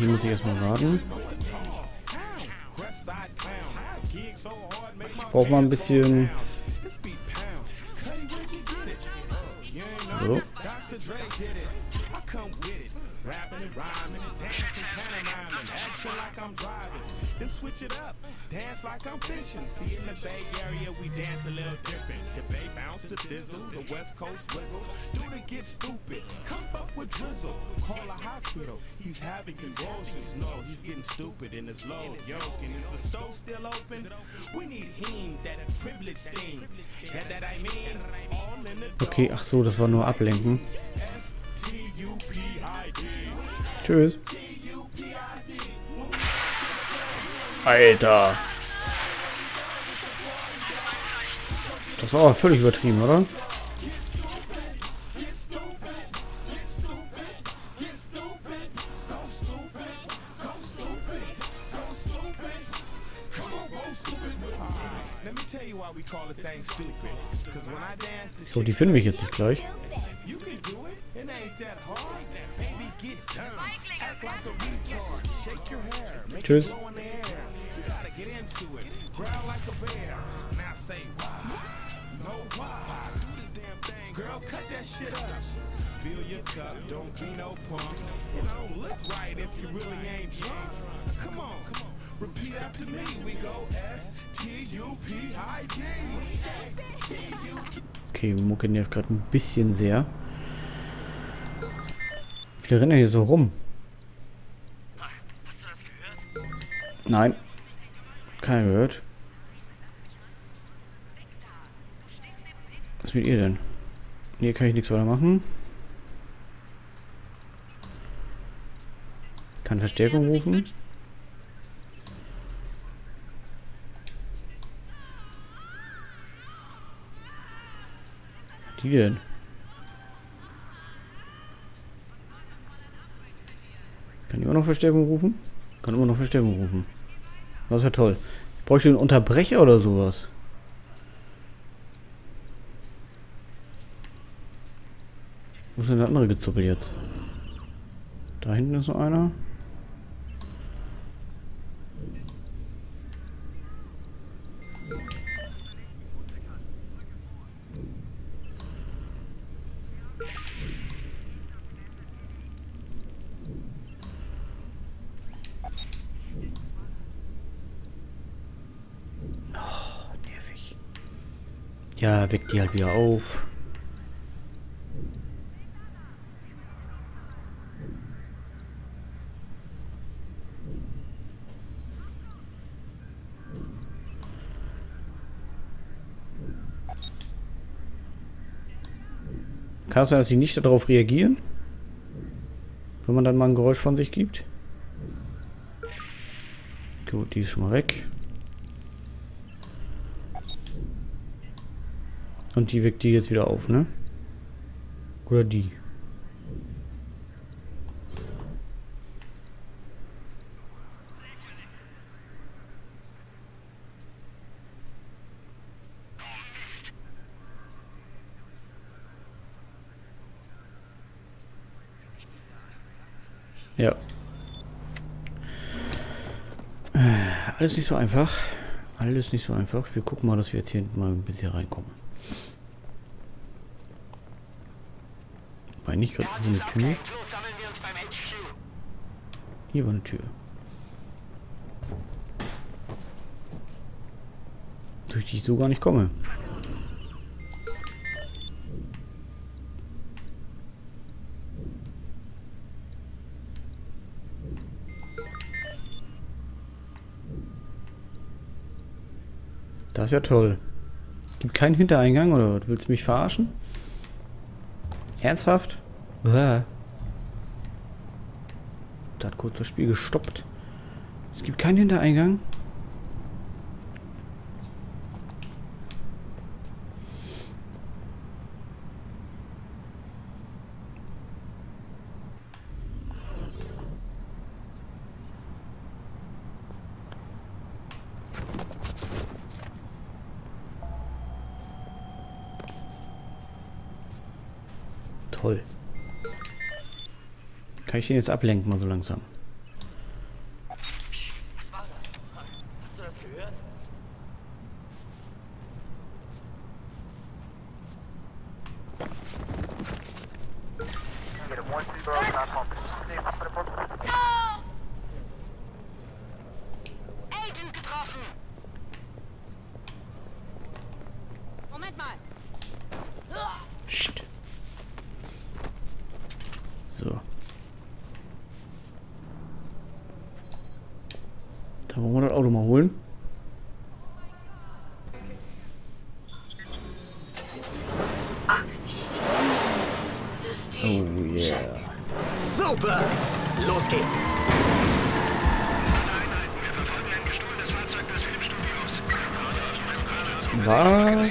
hier muss ich erstmal warten. Ich brauche mal ein bisschen... So. Rapping and rhyming and dancing, pantomiming, acting like I'm driving. Then switch it up, dance like I'm fishing. See, in the Bay Area, we dance a little different. The Bay bounce to dizzle, the West Coast whistle. Dude, it gets stupid. Come up with drizzle. Call a hospital. He's having convulsions. No, he's getting stupid in his low. Yo, and is the stove still open? We need him, that privilege thing. Yeah, that I mean, all in the Okay, ach so, das war nur ablenken. Tschüss. Alter. Das war aber völlig übertrieben, oder? So, die finden mich jetzt nicht gleich. Tschüss. Repeat after me. We go S-T-U-P-I-D. Okay, Mucke nervt gerade ein bisschen sehr. Viele rennen hier so rum. Hast du das gehört? Nein. Keiner gehört. Was mit ihr denn? Hier kann ich nichts weiter machen. Kann Verstärkung rufen. Die denn? Kann immer noch Verstärkung rufen? Kann immer noch Verstärkung rufen. Das ist ja toll. Ich bräuchte einen Unterbrecher oder sowas. Wo ist denn der andere Gezuppel jetzt? Da hinten ist noch einer. Ja, weck die halt wieder auf. Kann es sein, dass sie nicht darauf reagieren? Wenn man dann mal ein Geräusch von sich gibt? Gut, die ist schon mal weg. Und die weckt die jetzt wieder auf, ne? Oder die? Ja. Alles nicht so einfach. Alles nicht so einfach. Wir gucken mal, dass wir jetzt hier hinten mal ein bisschen reinkommen. War nicht gerade eine Tür? Hier war eine Tür. Durch die ich so gar nicht komme. Das ist ja toll. Es gibt keinen Hintereingang, oder willst du mich verarschen? Ernsthaft? Da hat kurz das Spiel gestoppt. Es gibt keinen Hintereingang. Toll. Kann ich den jetzt ablenken, mal so langsam? Agent getroffen! Moment mal! Psst. So. Da wollen wir das Auto mal holen. Oh yeah. Super! Los geht's! Was?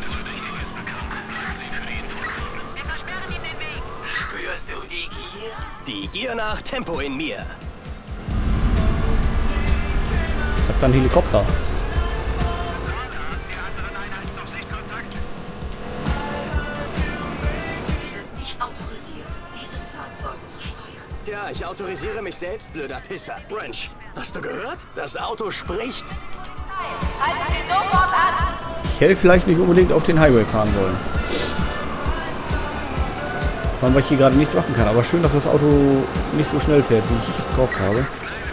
Spürst du die Gier? Die Gier nach Tempo in mir. Ich hab da einen Helikopter. Sie sind nicht autorisiert, dieses Fahrzeug zu steuern. Ja, ich autorisiere mich selbst, blöder Pisser. Wrench, hast du gehört? Das Auto spricht. Halten Sie sofort an! Ich hätte vielleicht nicht unbedingt auf den Highway fahren sollen. Vor allem, weil ich hier gerade nichts machen kann. Aber schön, dass das Auto nicht so schnell fährt, wie ich gekauft habe.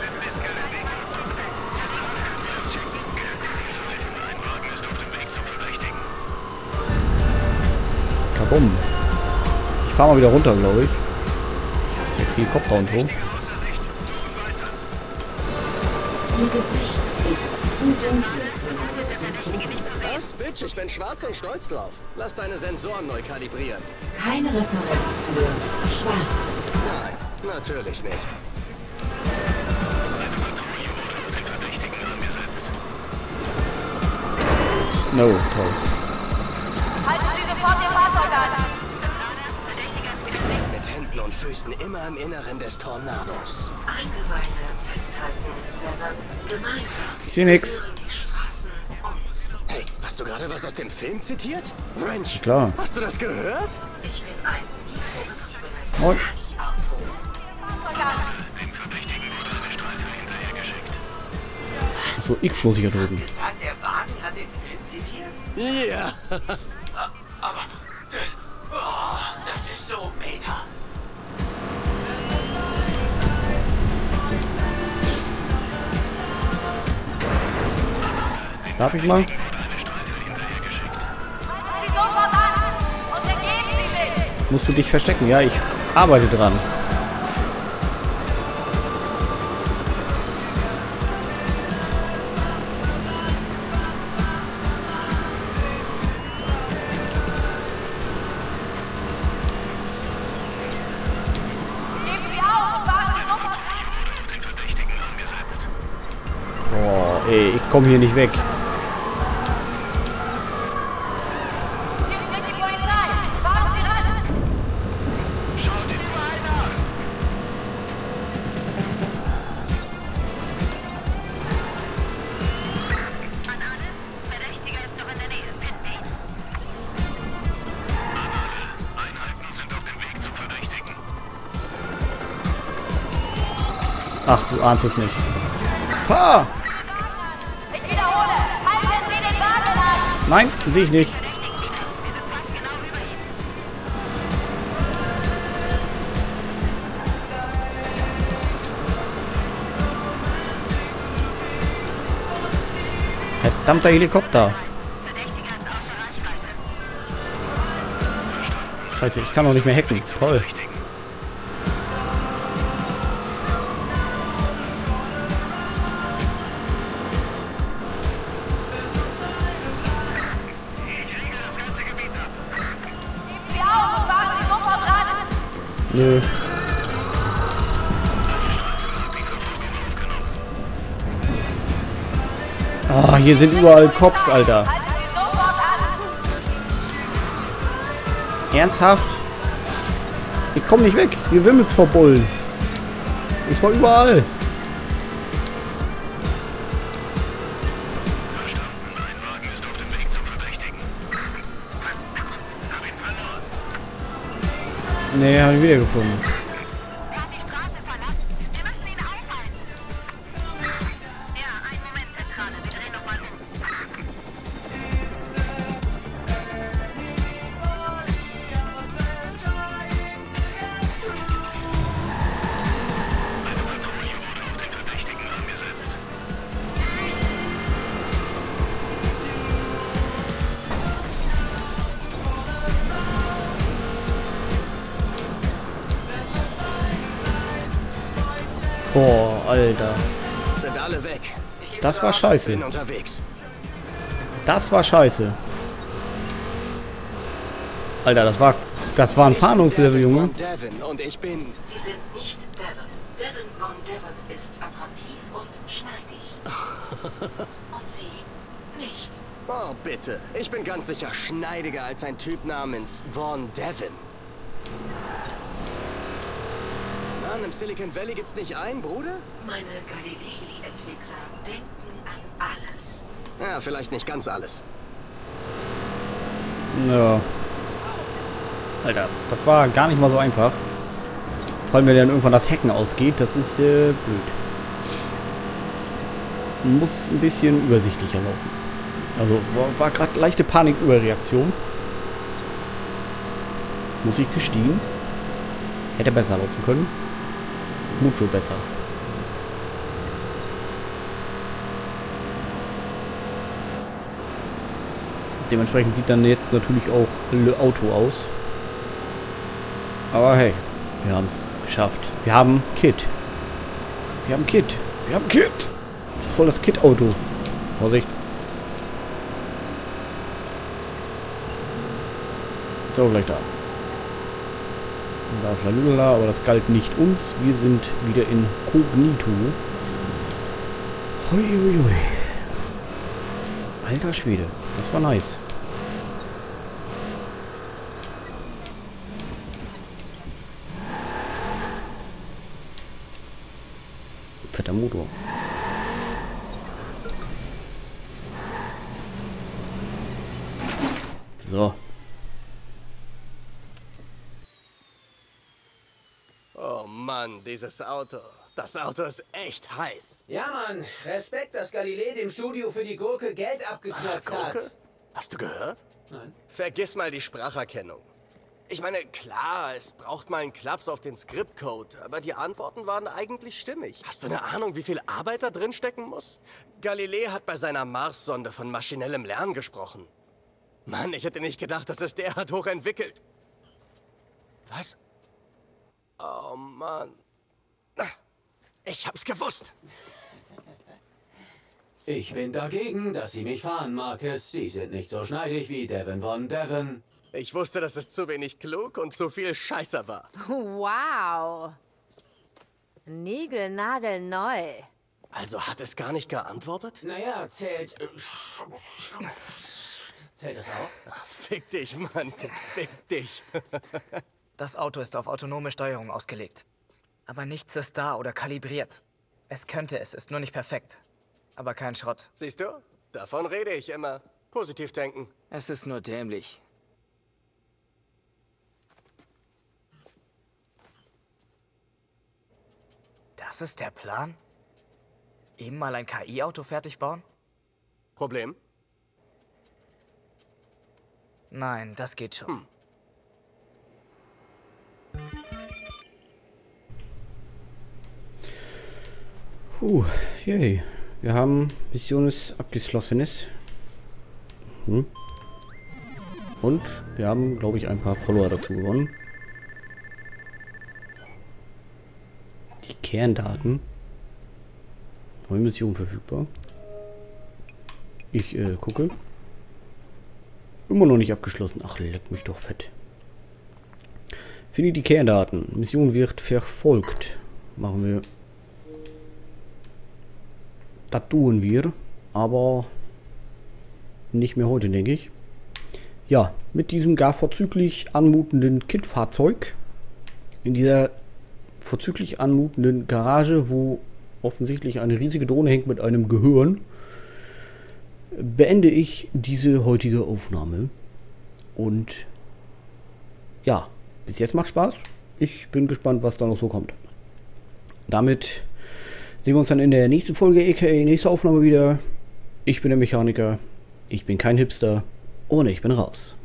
Kabum. Ich fahre mal wieder runter, glaube ich. Das ist jetzt Helikopter und so. Ihr Gesicht ist zu dunkel für meine Sensoren. Was, Bitch? Ich bin schwarz und stolz drauf. Lass deine Sensoren neu kalibrieren. Keine Referenz für schwarz. Nein, natürlich nicht. No, toll. Halten Sie sofort Ihr Fahrzeug an! Mit Händen und Füßen immer im Inneren des Tornados. Eingeweide festhalten, wenn man gemeinsam Ich sehe nix. führen die Straßen uns. Hey, hast du gerade was aus dem Film zitiert? Wrench, Klar. hast du das gehört? Ich bin ein mikrobetriebenes Moin. KI-Auto. Fahrzeug an! Achso, X muss ich ja drücken. Gesagt, der Wagen hat den Film zitiert? Ja. Aber das ist so meta. Darf ich mal? Halten Sie sofort an! Und ergeben Sie sich! Musst du dich verstecken? Ja, ich arbeite dran. Geben Sie auf und fahren Sie sofort an! Boah, ey, ich komme hier nicht weg. Hier spricht die Polizei! Fahren Sie ran! Verdächtiger ist noch in der Nähe. Pin B. Einheiten sind auf dem Weg zum Verdächtigen. Ach, du ahnst es nicht. Fahr! Ich wiederhole! Halten Sie den Wagen an! Nein, sehe ich nicht. Wir sind fast genau über ihm. Verdammter Helikopter. Verdächtiger ist außer Reichweite. Scheiße, ich kann doch nicht mehr hacken. Toll. Geben Sie auf und fahren Sie sofort ran! Nö. Ah, hier sind überall Cops, Alter. Halten Sie sofort an! Ernsthaft? Ich komme nicht weg. Hier wimmelt's vor Bullen. Und zwar überall. Nee, habe ich wiedergefunden. Er hat die Straße verlassen. Wir müssen ihn aufhalten. Ja, einen Moment, Zentrale. Wir drehen nochmal um. Boah, Alter. Sind alle weg. Das war scheiße. Bin unterwegs. Das war scheiße. Alter, das war ein Fahndungslevel, Junge. Von Devin und ich bin... Sie sind nicht Devon. Devon von Devon ist attraktiv und schneidig. Und Sie nicht. Oh, bitte. Ich bin ganz sicher schneidiger als ein Typ namens Von Devin. Mann, im Silicon Valley gibt's nicht einen, Bruder? Meine Galilei-Entwickler denken an alles. Ja, vielleicht nicht ganz alles. Ja. Alter, das war gar nicht mal so einfach. Vor allem, wenn dann irgendwann das Hacken ausgeht, das ist blöd. Muss ein bisschen übersichtlicher laufen. Also war gerade leichte Paniküberreaktion. Muss ich gestehen. Hätte besser laufen können. Mucho besser. Dementsprechend sieht dann jetzt natürlich auch Le Auto aus. Aber hey, wir haben es geschafft. Wir haben Kit. Wir haben Kit. Wir haben Kit. Das ist voll das Kit-Auto. Vorsicht. So, gleich da. Und da ist Lalula, aber das galt nicht uns. Wir sind wieder in Kognito. Hui, hui, hui. Alter Schwede, das war nice. Fetter Motor. So. Oh Mann, dieses Auto. Das Auto ist echt heiß. Ja, Mann. Respekt, dass Galilei dem Studio für die Gurke Geld abgeknöpft Gurke? hat. Hast du gehört? Nein. Vergiss mal die Spracherkennung. Ich meine, klar, es braucht mal einen Klaps auf den Skriptcode, aber die Antworten waren eigentlich stimmig. Hast du eine Ahnung, wie viel Arbeit da drin stecken muss? Galilei hat bei seiner Mars-Sonde von maschinellem Lernen gesprochen. Mann, ich hätte nicht gedacht, dass es derart hoch entwickelt. Was? Oh Mann. Ich hab's gewusst. Ich bin dagegen, dass Sie mich fahren, Marcus. Sie sind nicht so schneidig wie Devin von Devon. Ich wusste, dass es zu wenig klug und zu viel Scheißer war. Wow. Niegelnagelneu. Also hat es gar nicht geantwortet? Naja, zählt... zählt das auch? Fick dich, Mann. Fick dich. Das Auto ist auf autonome Steuerung ausgelegt. Aber nichts ist da oder kalibriert. Es könnte es, ist nur nicht perfekt. Aber kein Schrott. Siehst du? Davon rede ich immer. Positiv denken. Es ist nur dämlich. Das ist der Plan? Eben mal ein KI-Auto fertig bauen? Problem? Nein, das geht schon. Yay. Wir haben Missiones abgeschlossenes. Und wir haben, glaube ich, ein paar Follower dazu gewonnen. Die Kerndaten. Neue Mission verfügbar. Ich gucke. Immer noch nicht abgeschlossen. Ach, leck mich doch fett. Finde die Kerndaten. Mission wird verfolgt. Machen wir. Das tun wir. Aber nicht mehr heute, denke ich. Ja, mit diesem gar vorzüglich anmutenden Kit-Fahrzeug. In dieser vorzüglich anmutenden Garage, wo offensichtlich eine riesige Drohne hängt mit einem Gehirn, beende ich diese heutige Aufnahme. Und ja, bis jetzt macht Spaß. Ich bin gespannt, was da noch so kommt. Damit sehen wir uns dann in der nächsten Folge, aka nächste Aufnahme wieder. Ich bin der Mechaniker, ich bin kein Hipster und ich bin raus.